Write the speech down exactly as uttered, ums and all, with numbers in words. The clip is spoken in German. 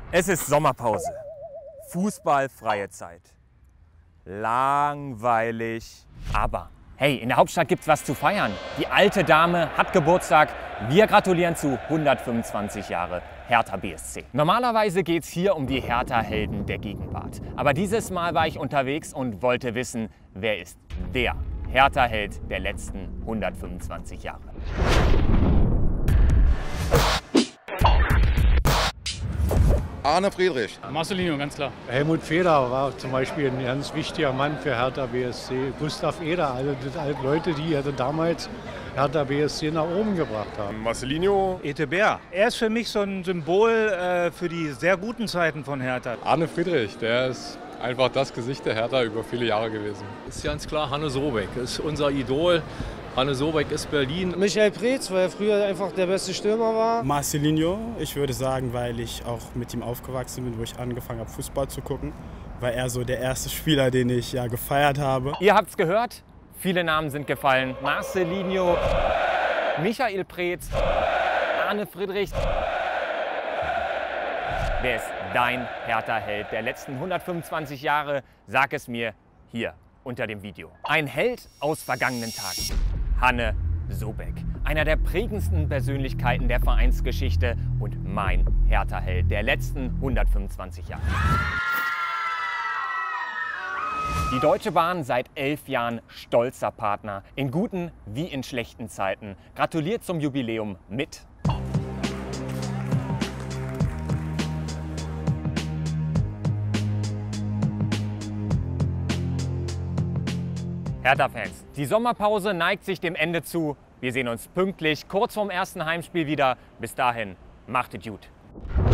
Es ist Sommerpause. Fußballfreie Zeit. Langweilig. Aber hey, in der Hauptstadt gibt's was zu feiern. Die alte Dame hat Geburtstag. Wir gratulieren zu hundertfünfundzwanzig Jahre Hertha B S C. Normalerweise geht's hier um die Hertha-Helden der Gegenwart. Aber dieses Mal war ich unterwegs und wollte wissen, wer ist der Hertha-Held der letzten hundertfünfundzwanzig Jahre. Arne Friedrich. Marcelinho, ganz klar. Helmut Fehler war zum Beispiel ein ganz wichtiger Mann für Hertha B S C. Gustav Eder, alle die alten Leute, die also damals Hertha B S C nach oben gebracht haben. Marcelinho. Ete Bär. Er ist für mich so ein Symbol äh, für die sehr guten Zeiten von Hertha. Arne Friedrich, der ist einfach das Gesicht der Hertha über viele Jahre gewesen. Ist ganz klar Hanne Sobeck, ist unser Idol. Hanne Sobeck ist Berlin. Michael Preetz, weil er früher einfach der beste Stürmer war. Marcelinho, ich würde sagen, weil ich auch mit ihm aufgewachsen bin, wo ich angefangen habe, Fußball zu gucken. War er so der erste Spieler, den ich ja gefeiert habe. Ihr habt's gehört, viele Namen sind gefallen. Marcelinho, Michael Preetz, Arne Friedrich. Wer ist dein Hertha-Held der letzten hundertfünfundzwanzig Jahre? Sag es mir hier unter dem Video. Ein Held aus vergangenen Tagen. Hanne Sobeck, einer der prägendsten Persönlichkeiten der Vereinsgeschichte und mein Hertha-Held der letzten hundertfünfundzwanzig Jahre. Die Deutsche Bahn seit elf Jahren stolzer Partner, in guten wie in schlechten Zeiten. Gratuliert zum Jubiläum mit. Hertha-Fans, die Sommerpause neigt sich dem Ende zu. Wir sehen uns pünktlich kurz vorm ersten Heimspiel wieder. Bis dahin, macht es gut.